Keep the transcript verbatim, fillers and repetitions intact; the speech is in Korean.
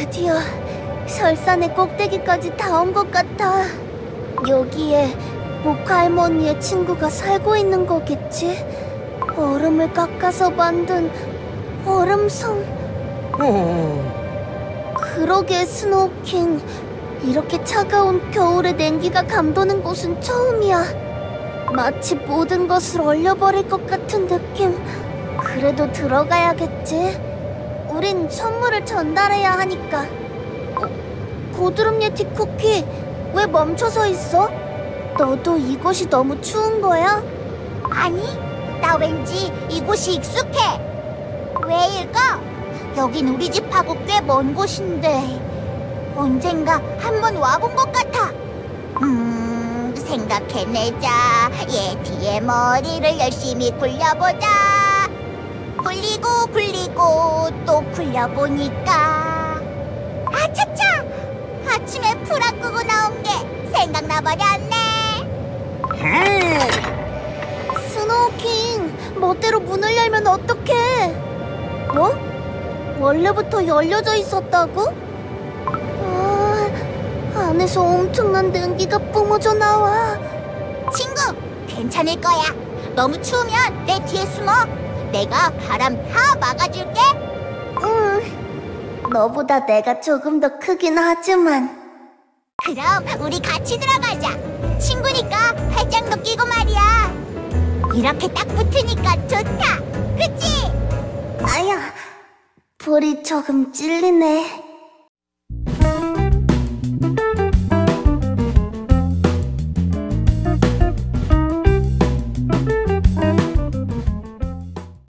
드디어 설산의 꼭대기까지 다 온 것 같아. 여기에 모카 할머니의 친구가 살고 있는 거겠지? 얼음을 깎아서 만든 얼음성. 어... 그러게, 스노우킹. 이렇게 차가운 겨울에 냉기가 감도는 곳은 처음이야. 마치 모든 것을 얼려버릴 것 같은 느낌. 그래도 들어가야겠지. 우린 선물을 전달해야 하니까. 어, 고드름 예티 쿠키, 왜 멈춰서 있어? 너도 이곳이 너무 추운 거야? 아니, 나 왠지 이곳이 익숙해. 왜일까? 여긴 우리 집하고 꽤 먼 곳인데 언젠가 한번 와본 것 같아. 음, 생각해내자. 예티의 머리를 열심히 굴려보자. 굴리고 굴리고 또 굴려보니까 아차차! 아침에 풀아 끄고 나온 게 생각나버렸네. 스노우킹, 멋대로 문을 열면 어떡해? 뭐? 원래부터 열려져 있었다고? 아, 안에서 엄청난 냉기가 뿜어져 나와. 친구, 괜찮을 거야. 너무 추우면 내 뒤에 숨어. 내가 바람 다 막아줄게. 응, 너보다 내가 조금 더 크긴 하지만. 그럼 우리 같이 들어가자. 친구니까 팔짱도 끼고 말이야. 이렇게 딱 붙으니까 좋다. 그치? 아야, 볼이 조금 찔리네.